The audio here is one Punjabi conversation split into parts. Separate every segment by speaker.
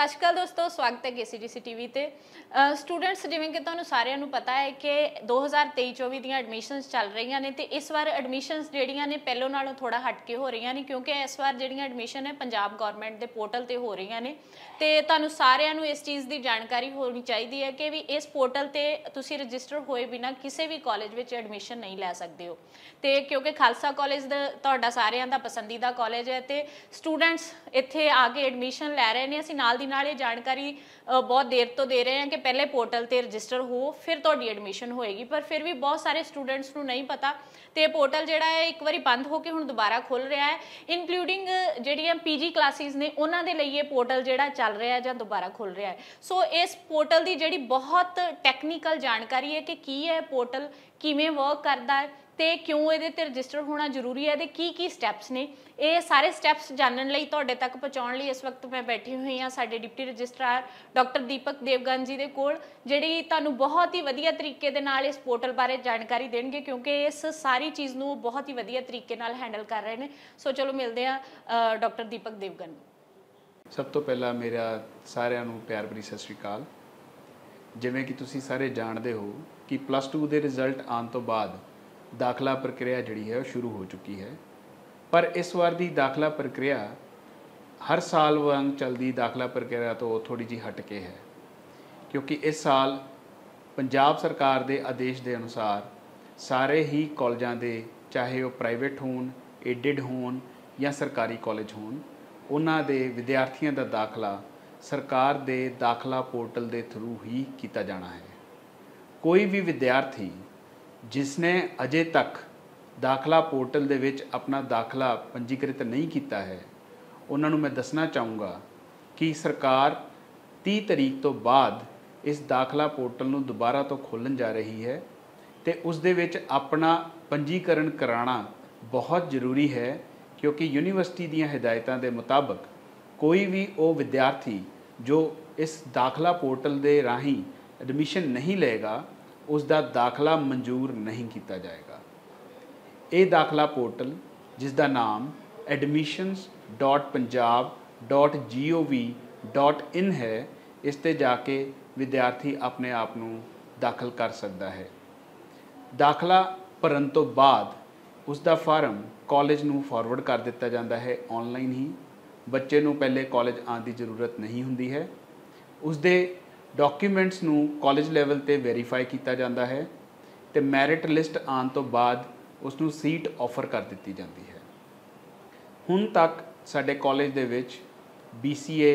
Speaker 1: सत श्री अकाल दोस्तों, स्वागत है KCGC TV ते। स्टूडेंट्स जिवें कि तुहानूं सारिआं नूं पता है कि 2023-24 ਦੀਆਂ ਐਡਮਿਸ਼ਨਸ ਚੱਲ ਰਹੀਆਂ ਨੇ ਤੇ ਇਸ ਵਾਰ ਐਡਮਿਸ਼ਨਸ ਜਿਹੜੀਆਂ ਨੇ ਪਹਿਲੋਂ ਨਾਲੋਂ ਥੋੜਾ ਹਟ ਕੇ ਹੋ ਰਹੀਆਂ ਨੇ ਕਿਉਂਕਿ ਇਸ ਵਾਰ ਜਿਹੜੀਆਂ ਐਡਮਿਸ਼ਨ ਹੈ ਪੰਜਾਬ ਗਵਰਨਮੈਂਟ ਦੇ ਪੋਰਟਲ ਤੇ ਹੋ ਰਹੀਆਂ ਨੇ ਤੇ ਤੁਹਾਨੂੰ ਸਾਰਿਆਂ ਨੂੰ ਇਸ ਚੀਜ਼ ਦੀ ਜਾਣਕਾਰੀ ਹੋਣੀ ਚਾਹੀਦੀ ਹੈ ਕਿ ਵੀ ਇਸ ਪੋਰਟਲ ਤੇ ਤੁਸੀਂ ਰਜਿਸਟਰ ਹੋਏ ਬਿਨਾ ਕਿਸੇ ਵੀ ਕਾਲਜ ਵਿੱਚ ਐਡਮਿਸ਼ਨ ਨਹੀਂ ਲੈ ਸਕਦੇ ਹੋ ਤੇ ਕਿਉਂਕਿ ਖਾਲਸਾ ਕਾਲਜ ਦਾ ਤੁਹਾਡਾ ਸਾਰਿਆਂ ਦਾ ਪਸੰਦੀਦਾ ਕਾਲਜ ਹੈ ਤੇ ਸਟੂਡੈਂਟਸ ਇੱਥੇ ਆ ਕੇ ਐਡਮਿਸ਼ਨ ਲੈ ਰਹੇ ਨੇ। ਅਸੀਂ ਨਾਲ ਦੀ ਨਾਲ ਇਹ ਜਾਣਕਾਰੀ बहुत देर तो दे रहे हैं कि पहले पोर्टल ते रजिस्टर हो फिर तुहाडी एडमिशन होएगी, पर फिर भी बहुत सारे स्टूडेंट्स नूं नहीं पता तो पोर्टल जिहड़ा है एक बारी बंद होकर हुण दोबारा खुल रहा है। इंकलूडिंग जिहड़ियां PG क्लासिस ने उन्हां दे लई ये पोर्टल जिहड़ा चल रहा है जां दोबारा खुल रहा है। सो इस पोर्टल की जिहड़ी बहुत टैक्नीकल जानकारी है कि की है पोर्टल किवें वर्क करदा है ते क्यों ये रजिस्टर होना जरूरी है, की स्टैप्स ने, ये सारे स्टैप्स जानने लई तुहाडे तक पहुँचाउण लई इस वक्त मैं बैठी हुई हाँ साडे deputy registrar doctor Deepak Devgan ji दे कोल, जिहड़ी तुहानूं बहुत ही वधिया तरीके दे नाल इस पोर्टल बारे जानकारी देणगे क्योंकि इस सारी चीज़ नूं बहुत ही वधिया तरीके नाल हैंडल कर रहे हैं। सो चलो मिलते हैं डॉक्टर दीपक देवगन।
Speaker 2: सब तो पहला मेरा सारिਆਂ ਨੂੰ प्यार भरी सत श्री अकाल। जिवें कि तुसीं सारे जानते हो कि +2 के रिजल्ट आने तो बाद दाखला प्रक्रिया जिहड़ी है शुरू हो चुकी है, पर इस बार की दाखला प्रक्रिया हर साल वांग चलती दाखला प्रक्रिया तो थोड़ी जी हट के है क्योंकि इस साल पंजाब सरकार के आदेश के अनुसार सारे ही कॉलेजों के चाहे वो प्राइवेट होन, एडिड होन या सरकारी कॉलेज होन, उन्हां दे विद्यार्थियों का दाखला सरकार के दाखला पोर्टल के थ्रू ही किया जाना है। कोई भी विद्यार्थी जिसने अजे तक दाखला पोर्टल दे विच अपना दाखला पंजीकृत नहीं किया है उन्होंने मैं दसना चाहूँगा कि सरकार 30 तरीक तो बाद इस दाखला पोर्टल नूं दोबारा तो खोलन जा रही है तो उस दे विच अपना पंजीकरण कराना बहुत ज़रूरी है क्योंकि यूनीवर्सिटी दीयां हिदायतां दे मुताबिक कोई भी वो विद्यार्थी जो इस दाखला पोर्टल दे राही एडमिशन नहीं लेगा उसका दाखला मंजूर नहीं किया जाएगा। ये दाखला पोर्टल जिसका नाम admissions.punjab.gov.in है, इस ते जाके विद्यार्थी अपने आप को दाखिल कर सकता है। दाखला भरन तो बाद उसका फार्म कॉलेज नूं फॉरवर्ड कर दिता जाता है ऑनलाइन ही। बच्चे नूं पहले कॉलेज आने की जरूरत नहीं होंदी है। उसके डॉक्यूमेंट्स नूं कॉलेज लैवल ते वेरीफाई किया जाता है तो मैरिट लिस्ट आने तो बाद उसनूं सीट ऑफर कर दी जाती है। हुण तक साडे कॉलेज दे विच BCA,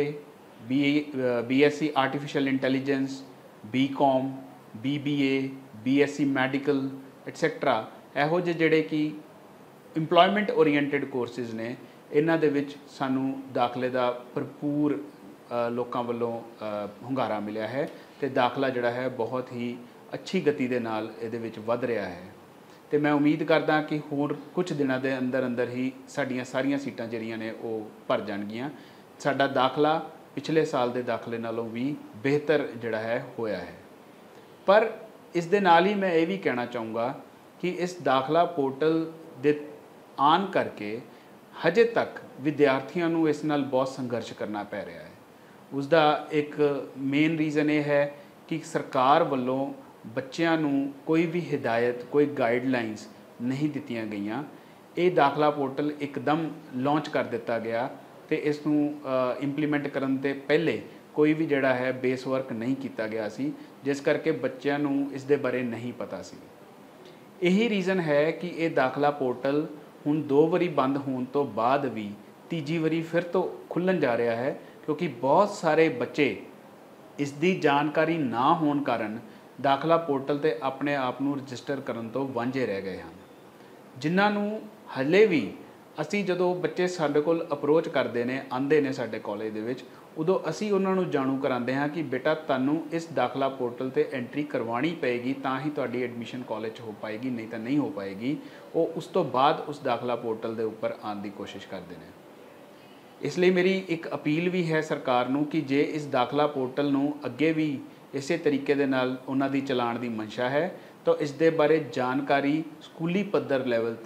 Speaker 2: BSc artificial intelligence, BCom, BBA, BSc medical etcetera इहो ਜਿਹੇ ਜਿਹੜੇ कि इंप्लॉयमेंट ओरीएंटेड कोर्सिज ने इन्हां दे विच सानूं दाखले दा भरपूर लोगों वालों ਹੁੰਗਾਰਾ मिलया है तो दाखला जिहड़ा है बहुत ही अच्छी गति के नाल इहदे विच वध रहा है। तो मैं उम्मीद करदा कि होर कुछ दिनों के अंदर अंदर ही साडियां सारियां सीटां जिहड़ियां ने वो भर जाणगियां। साडा दाखला पिछले साल के दाखले नालों भी बेहतर जिहड़ा है होया है। पर इस दे नाल ही मैं ये भी कहना चाहूँगा कि इस दाखला पोर्टल दे आन करके हजे तक विद्यार्थियों को इस नाल बहुत संघर्ष करना पै रहा है। उसका एक मेन रीज़न ये है कि सरकार वालों बच्चों नूं कोई भी हिदायत, कोई गाइडलाइनस नहीं दित्तियां गईयां। ये दाखला पोर्टल एकदम लॉन्च कर दिता गया तो इसनूं इंप्लीमेंट करन ते पहले कोई भी जिहड़ा है बेस वर्क नहीं किया गया सी, जिस करके बच्चों नूं इस दे बारे नहीं पता सी। यही रीज़न है कि ये दाखला पोर्टल हुण 2 वारी बंद होने तो बाद भी तीजी वारी फिर तो खुलन जा रहा है क्योंकि बहुत सारे बच्चे इसकी जानकारी ना होने कारण दाखला पोर्टल ते अपने आप को रजिस्टर करने तो वांझे रह गए हैं। जिन्होंने हले भी असी जदों बच्चे साडे कोल अप्रोच करते हैं, आंदे ने साडे कॉलेज दे विच, उदों असी उन्होंने जाणू कराते हैं कि बेटा तुहानूं इस दाखला पोर्टल ते एंट्री करवानी पेगी तां ही तुहाडी एडमिशन कॉलेज हो पाएगी, नहीं तो नहीं हो पाएगी। वो उस तो बाद उस दाखला पोर्टल के उपर आने की कोशिश करते हैं। इसलिए मेरी एक अपील भी है सरकार नूं कि जे इस दाखला पोर्टल नूं अगे भी इस तरीके दे नाल उन्हां दी चलाण दी मंशा है तो इस दे बारे जानकारी स्कूली पद्धर लैवल ते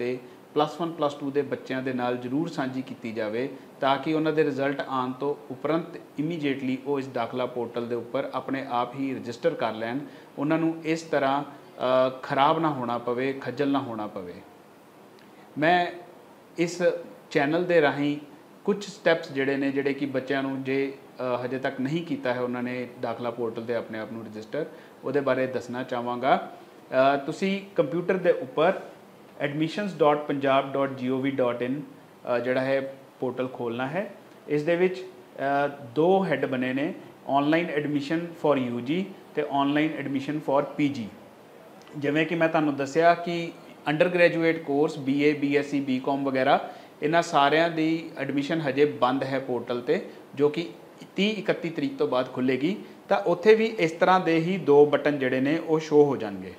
Speaker 2: +1 +2 ਦੇ ਬੱਚਿਆਂ ਦੇ ਨਾਲ ਜ਼ਰੂਰ ਸਾਂਝੀ ਕੀਤੀ ਜਾਵੇ ਤਾਂ ਕਿ ਉਹਨਾਂ ਦੇ ਰਿਜ਼ਲਟ ਆਉਣ ਤੋਂ ਉਪਰੰਤ ਇਮੀਡੀਏਟਲੀ ਉਹ ਇਸ ਦਾਖਲਾ ਪੋਰਟਲ ਦੇ ਉੱਪਰ ਆਪਣੇ ਆਪ ਹੀ ਰਜਿਸਟਰ ਕਰ ਲੈਣ, ਉਹਨਾਂ ਨੂੰ ਇਸ ਤਰ੍ਹਾਂ ਖਰਾਬ ਨਾ ਹੋਣਾ ਪਵੇ, ਖੱਜਲ ਨਾ ਹੋਣਾ ਪਵੇ। ਮੈਂ ਇਸ ਚੈਨਲ ਦੇ ਰਾਹੀਂ ਕੁਝ ਸਟੈਪਸ ਜਿਹੜੇ ਨੇ, ਜਿਹੜੇ ਕਿ ਬੱਚਿਆਂ ਨੂੰ ਜੇ ਹਜੇ ਤੱਕ ਨਹੀਂ ਕੀਤਾ ਹੈ ਉਹਨਾਂ ਨੇ ਦਾਖਲਾ ਪੋਰਟਲ ਤੇ ਆਪਣੇ ਆਪ ਨੂੰ ਰਜਿਸਟਰ, ਉਹਦੇ ਬਾਰੇ ਦੱਸਣਾ ਚਾਹਾਂਗਾ। ਤੁਸੀਂ ਕੰਪਿਊਟਰ ਦੇ ਉੱਪਰ admissions.punjab.gov.in ਜਿਹੜਾ ਹੈ ਪੋਰਟਲ ਖੋਲ੍ਹਣਾ ਹੈ। ਇਸ ਦੇ ਵਿੱਚ ਦੋ ਹੈੱਡ ਬਣੇ ਨੇ, ਆਨਲਾਈਨ ਐਡਮਿਸ਼ਨ ਫॉर UG ਤੇ ਆਨਲਾਈਨ ਐਡਮਿਸ਼ਨ ਫॉर PG। ਜਿਵੇਂ ਕਿ ਮੈਂ ਤੁਹਾਨੂੰ ਦੱਸਿਆ ਕਿ under graduate course BA BSc BCom ਵਗੈਰਾ ਇਹਨਾਂ ਸਾਰਿਆਂ ਦੀ ਐਡਮਿਸ਼ਨ ਹਜੇ ਬੰਦ ਹੈ ਪੋਰਟਲ ਤੇ, ਜੋ ਕਿ 30-31 ਤਰੀਕ ਤੋਂ ਬਾਅਦ ਖੁੱਲ੍ਹੇਗੀ। ਤਾਂ ਉੱਥੇ ਵੀ ਇਸ ਤਰ੍ਹਾਂ ਦੇ ਹੀ ਦੋ ਬਟਨ ਜਿਹੜੇ ਨੇ ਉਹ ਸ਼ੋਅ ਹੋ ਜਾਣਗੇ।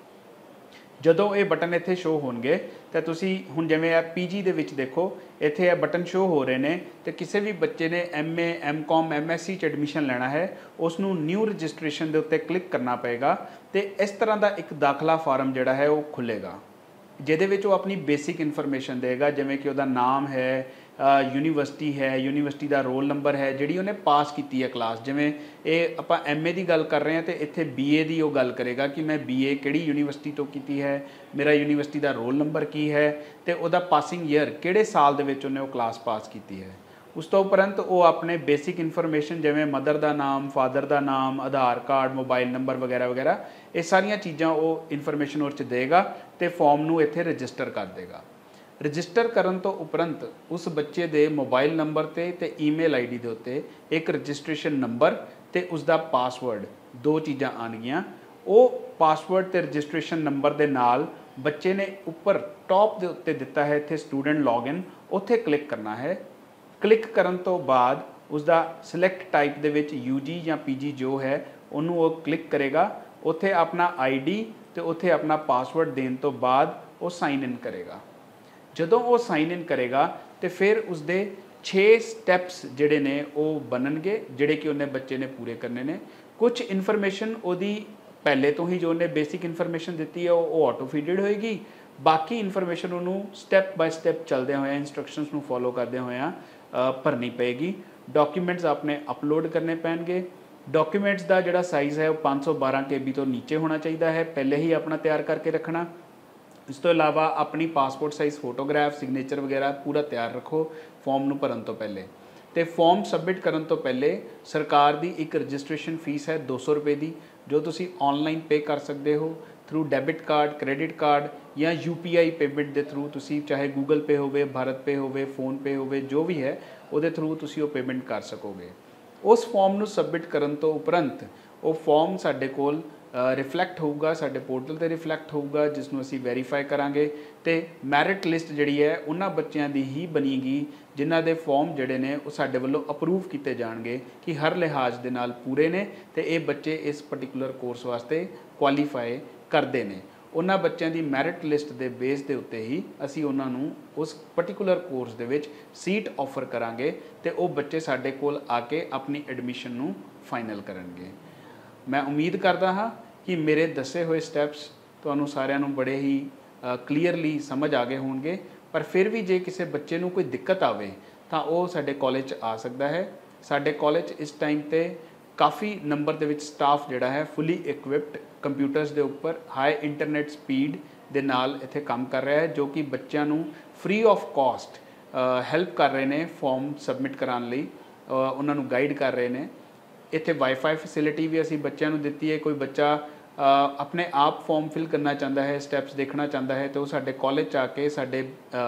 Speaker 2: ਜਦੋਂ ਇਹ ਬਟਨ ਇੱਥੇ ਸ਼ੋਅ ਹੋਣਗੇ ਤਾਂ ਤੁਸੀਂ ਹੁਣ ਜਿਵੇਂ ਇਹ PG ਦੇ ਵਿੱਚ ਦੇਖੋ, ਇੱਥੇ ਇਹ ਬਟਨ ਸ਼ੋਅ ਹੋ ਰਹੇ ਨੇ, ਤੇ ਕਿਸੇ ਵੀ ਬੱਚੇ ਨੇ MA MCom MSc 'ਚ ਐਡਮਿਸ਼ਨ ਲੈਣਾ ਹੈ ਉਸ ਨੂੰ ਨਿਊ ਰਜਿਸਟ੍ਰੇਸ਼ਨ ਦੇ ਉੱਤੇ ਕਲਿੱਕ ਕਰਨਾ ਪਏਗਾ ਤੇ ਇਸ ਤਰ੍ਹਾਂ ਦਾ ਇੱਕ ਦਾਖਲਾ ਫਾਰਮ ਜਿਹੜਾ ਹੈ ਉਹ ਖੁੱਲ੍ਹੇਗਾ, ਜਿਹਦੇ ਵਿੱਚ ਉਹ ਆਪਣੀ ਬੇਸਿਕ ਇਨਫੋਰਮੇਸ਼ਨ ਦੇਗਾ, ਜਿਵੇਂ ਕਿ ਉਹਦਾ ਨਾਮ ਹੈ, ਯੂਨੀਵਰਸਿਟੀ ਹੈ, ਯੂਨੀਵਰਸਿਟੀ ਦਾ ਰੋਲ ਨੰਬਰ ਹੈ, ਜਿਹੜੀ ਉਹਨੇ ਪਾਸ ਕੀਤੀ ਹੈ ਕਲਾਸ। ਜਿਵੇਂ ਇਹ ਆਪਾਂ MA ਦੀ ਗੱਲ ਕਰ ਰਹੇ ਹਾਂ ਤੇ ਇੱਥੇ BA ਦੀ ਉਹ ਗੱਲ ਕਰੇਗਾ ਕਿ ਮੈਂ BA ਕਿਹੜੀ ਯੂਨੀਵਰਸਿਟੀ ਤੋਂ ਕੀਤੀ ਹੈ, ਮੇਰਾ ਯੂਨੀਵਰਸਿਟੀ ਦਾ ਰੋਲ ਨੰਬਰ ਕੀ ਹੈ ਤੇ ਉਹਦਾ ਪਾਸਿੰਗ ਈਅਰ ਕਿਹੜੇ ਸਾਲ ਦੇ ਵਿੱਚ ਉਹਨੇ ਉਹ ਕਲਾਸ ਪਾਸ ਕੀਤੀ ਹੈ। ਉਸ ਤੋਂ ਉਪਰੰਤ ਉਹ ਆਪਣੇ ਬੇਸਿਕ ਇਨਫੋਰਮੇਸ਼ਨ ਜਿਵੇਂ ਮਦਰ ਦਾ ਨਾਮ, ਫਾਦਰ ਦਾ ਨਾਮ, ਆਧਾਰ ਕਾਰਡ, ਮੋਬਾਈਲ ਨੰਬਰ ਵਗੈਰਾ ਵਗੈਰਾ, ਇਹ ਸਾਰੀਆਂ ਚੀਜ਼ਾਂ ਉਹ ਇਨਫੋਰਮੇਸ਼ਨ ਉਹ 'ਚ ਦੇਗਾ ਤੇ ਫਾਰਮ ਨੂੰ ਇੱਥੇ ਰਜਿਸਟਰ ਕਰ ਦੇਗਾ। ਰਜਿਸਟਰ ਕਰਨ ਤੋਂ ਉਪਰੰਤ ਉਸ ਬੱਚੇ ਦੇ ਮੋਬਾਈਲ ਨੰਬਰ ਤੇ ਈਮੇਲ ID ਦੇ ਉੱਤੇ ਇੱਕ ਰਜਿਸਟ੍ਰੇਸ਼ਨ ਨੰਬਰ ਤੇ ਉਸ ਦਾ ਪਾਸਵਰਡ, ਦੋ ਚੀਜ਼ਾਂ ਆਉਣਗੀਆਂ। ਉਹ ਪਾਸਵਰਡ ਤੇ ਰਜਿਸਟ੍ਰੇਸ਼ਨ ਨੰਬਰ ਦੇ ਨਾਲ ਬੱਚੇ ਨੇ ਉੱਪਰ ਟੌਪ ਦੇ ਉੱਤੇ ਦਿੱਤਾ ਹੈ ਇੱਥੇ ਸਟੂਡੈਂਟ ਲੌਗਇਨ, ਉੱਥੇ ਕਲਿੱਕ ਕਰਨਾ ਹੈ। ਕਲਿੱਕ ਕਰਨ ਤੋਂ ਬਾਅਦ ਉਸ ਦਾ ਸਿਲੈਕਟ ਟਾਈਪ ਦੇ ਵਿੱਚ UG ਜਾਂ PG ਜੋ ਹੈ ਉਹਨੂੰ ਉਹ ਕਲਿੱਕ ਕਰੇਗਾ, ਉੱਥੇ ਆਪਣਾ ID ਤੇ ਉੱਥੇ ਆਪਣਾ ਪਾਸਵਰਡ ਦੇਣ ਤੋਂ ਬਾਅਦ ਉਹ ਸਾਈਨ ਇਨ ਕਰੇਗਾ। ਜਦੋਂ ਉਹ ਸਾਈਨ ਇਨ ਕਰੇਗਾ ਤੇ ਫਿਰ ਉਸਦੇ 6 ਸਟੈਪਸ ਜਿਹੜੇ ਨੇ ਉਹ ਬਣਨਗੇ, ਜਿਹੜੇ ਕਿ ਉਹਨੇ ਬੱਚੇ ਨੇ ਪੂਰੇ ਕਰਨੇ ਨੇ। ਕੁਝ ਇਨਫੋਰਮੇਸ਼ਨ ਉਹਦੀ ਪਹਿਲੇ ਤੋਂ ਹੀ ਜੋ ਉਹਨੇ ਬੇਸਿਕ ਇਨਫੋਰਮੇਸ਼ਨ ਦਿੱਤੀ ਹੈ ਉਹ ਆਟੋ ਫੀਡਡ ਹੋਏਗੀ, ਬਾਕੀ ਇਨਫੋਰਮੇਸ਼ਨ ਉਹਨੂੰ ਸਟੈਪ ਬਾय ਸਟੈਪ ਚੱਲਦੇ ਹੋਏ ਇੰਸਟਰਕਸ਼ਨਸ ਨੂੰ ਫੋਲੋ ਕਰਦੇ ਹੋਇਆ ਭਰਨੀ ਪਏਗੀ। ਡਾਕੂਮੈਂਟਸ ਆਪਣੇ ਅਪਲੋਡ ਕਰਨੇ ਪੈਣਗੇ। ਡਾਕੂਮੈਂਟਸ ਦਾ ਜਿਹੜਾ ਸਾਈਜ਼ ਹੈ ਉਹ 512 KB ਤੋਂ ਨੀਚੇ ਹੋਣਾ ਚਾਹੀਦਾ ਹੈ, ਪਹਿਲੇ ਹੀ ਆਪਣਾ ਤਿਆਰ ਕਰਕੇ ਰੱਖਣਾ। ਇਸ ਤੋਂ ਇਲਾਵਾ ਆਪਣੀ ਪਾਸਪੋਰਟ ਸਾਈਜ਼ ਫੋਟੋਗ੍ਰਾਫ, ਸਿਗਨੇਚਰ ਵਗੈਰਾ ਪੂਰਾ ਤਿਆਰ ਰੱਖੋ ਫਾਰਮ ਨੂੰ ਭਰਨ ਤੋਂ ਪਹਿਲੇ। ਤੇ ਫਾਰਮ ਸਬਮਿਟ ਕਰਨ ਤੋਂ ਪਹਿਲੇ ਸਰਕਾਰ ਦੀ ਇੱਕ ਰਜਿਸਟ੍ਰੇਸ਼ਨ ਫੀਸ ਹੈ 200 ਰੁਪਏ ਦੀ, ਜੋ ਤੁਸੀਂ ਆਨਲਾਈਨ ਪੇ ਕਰ ਸਕਦੇ ਹੋ through debit card, credit card ਜਾਂ UPI ਪੇਮੈਂਟ ਦੇ ਥਰੂ। ਤੁਸੀਂ ਚਾਹੇ ਗੂਗਲ ਪੇ ਹੋਵੇ, ਭਾਰਤ ਪੇ ਹੋਵੇ, ਫੋਨ ਪੇ ਹੋਵੇ, ਜੋ ਵੀ ਹੈ ਉਹਦੇ ਥਰੂ ਤੁਸੀਂ ਉਹ ਪੇਮੈਂਟ ਕਰ ਸਕੋਗੇ। ਉਸ ਫਾਰਮ ਨੂੰ ਸਬਮਿਟ ਕਰਨ ਤੋਂ ਉਪਰੰਤ ਉਹ ਫਾਰਮ ਸਾਡੇ ਕੋਲ ਰਿਫਲੈਕਟ ਹੋਊਗਾ, ਸਾਡੇ ਪੋਰਟਲ ਤੇ ਰਿਫਲੈਕਟ ਹੋਊਗਾ, ਜਿਸ ਨੂੰ ਅਸੀਂ ਵੈਰੀਫਾਈ ਕਰਾਂਗੇ ਤੇ ਮੈਰਿਟ ਲਿਸਟ ਜਿਹੜੀ ਹੈ ਉਹਨਾਂ ਬੱਚਿਆਂ ਦੀ ਹੀ ਬਣੇਗੀ ਜਿਨ੍ਹਾਂ ਦੇ ਫਾਰਮ ਜਿਹੜੇ ਨੇ ਉਹ ਸਾਡੇ ਵੱਲੋਂ ਅਪਰੂਵ ਕੀਤੇ ਜਾਣਗੇ ਕਿ ਹਰ ਲਿਹਾਜ਼ ਦੇ ਨਾਲ ਪੂਰੇ ਨੇ ਤੇ ਇਹ ਬੱਚੇ ਇਸ ਪਾਰਟਿਕੂਲਰ ਕੋਰਸ ਵਾਸਤੇ ਕੁਆਲੀਫਾਈ ਕਰਦੇ ਨੇ। ਉਹਨਾਂ ਬੱਚਿਆਂ ਦੀ ਮੈਰਿਟ ਲਿਸਟ ਦੇ ਬੇਸ ਦੇ ਉੱਤੇ ਹੀ ਅਸੀਂ ਉਹਨਾਂ ਨੂੰ ਉਸ ਪਾਰਟਿਕੂਲਰ ਕੋਰਸ ਦੇ ਵਿੱਚ ਸੀਟ ਆਫਰ ਕਰਾਂਗੇ ਤੇ ਉਹ ਬੱਚੇ ਸਾਡੇ ਕੋਲ ਆ ਕੇ ਆਪਣੀ ਐਡਮਿਸ਼ਨ ਨੂੰ ਫਾਈਨਲ ਕਰਨਗੇ। ਮੈਂ ਉਮੀਦ ਕਰਦਾ ਹਾਂ ਕਿ ਮੇਰੇ ਦੱਸੇ ਹੋਏ ਸਟੈਪਸ ਤੁਹਾਨੂੰ ਸਾਰਿਆਂ ਨੂੰ ਬੜੇ ਹੀ ਕਲੀਅਰਲੀ ਸਮਝ ਆ ਗਏ ਹੋਣਗੇ, ਪਰ ਫਿਰ ਵੀ ਜੇ ਕਿਸੇ ਬੱਚੇ ਨੂੰ ਕੋਈ ਦਿੱਕਤ ਆਵੇ ਤਾਂ ਉਹ ਸਾਡੇ ਕਾਲਜ 'ਚ ਆ ਸਕਦਾ ਹੈ। ਸਾਡੇ ਕਾਲਜ 'ਚ ਇਸ ਟਾਈਮ ਤੇ ਕਾਫੀ ਨੰਬਰ ਦੇ ਵਿੱਚ ਸਟਾਫ ਜਿਹੜਾ ਹੈ ਫੁੱਲੀ ਇਕਵਿਪਡ ਕੰਪਿਊਟਰਸ ਦੇ ਉੱਪਰ ਹਾਈ ਇੰਟਰਨੈਟ ਸਪੀਡ ਦੇ ਨਾਲ ਇੱਥੇ ਕੰਮ ਕਰ ਰਿਹਾ ਹੈ, ਜੋ ਕਿ ਬੱਚਿਆਂ ਨੂੰ ਫ੍ਰੀ ਆਫ ਕਾਸਟ ਹੈਲਪ ਕਰ ਰਹੇ ਨੇ ਫਾਰਮ ਸਬਮਿਟ ਕਰਾਉਣ ਲਈ, ਉਹਨਾਂ ਨੂੰ ਗਾਈਡ ਕਰ ਰਹੇ ਨੇ। ਇੱਥੇ ਵਾਈਫਾਈ ਫੈਸਿਲਿਟੀ ਵੀ ਅਸੀਂ ਬੱਚਿਆਂ ਨੂੰ ਦਿੱਤੀ ਹੈ। ਕੋਈ ਬੱਚਾ ਆਪਣੇ ਆਪ ਫਾਰਮ ਫਿਲ ਕਰਨਾ ਚਾਹੁੰਦਾ ਹੈ, ਸਟੈਪਸ ਦੇਖਣਾ ਚਾਹੁੰਦਾ ਹੈ, ਤਾਂ ਉਹ ਸਾਡੇ ਕਾਲਜ 'ਚ ਆ ਕੇ ਸਾਡੇ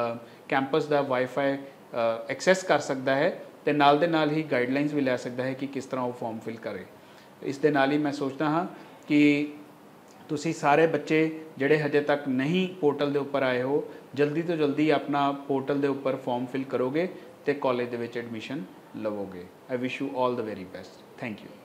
Speaker 2: ਕੈਂਪਸ ਦਾ ਵਾਈਫਾਈ ਐਕਸੈਸ ਕਰ ਸਕਦਾ ਹੈ ਤੇ ਨਾਲ ਦੇ ਨਾਲ ਹੀ ਗਾਈਡਲਾਈਨਸ ਵੀ ਲੈ ਸਕਦਾ ਹੈ ਕਿ ਕਿਸ ਤਰ੍ਹਾਂ ਉਹ ਫਾਰਮ ਫਿਲ ਕਰੇ। ਇਸ ਦੇ ਨਾਲ ਹੀ ਮੈਂ ਸੋਚਦਾ ਹਾਂ ਕਿ ਤੁਸੀਂ ਸਾਰੇ ਬੱਚੇ ਜਿਹੜੇ ਹਜੇ ਤੱਕ ਨਹੀਂ ਪੋਰਟਲ ਦੇ ਉੱਪਰ ਆਏ ਹੋ, ਜਲਦੀ ਤੋਂ ਜਲਦੀ ਆਪਣਾ ਪੋਰਟਲ ਦੇ ਉੱਪਰ ਫਾਰਮ ਫਿਲ ਕਰੋਗੇ ਤੇ ਕਾਲਜ ਦੇ ਵਿੱਚ ਐਡਮਿਸ਼ਨ ਲਵੋਗੇ। I wish you all the very best. Thank you.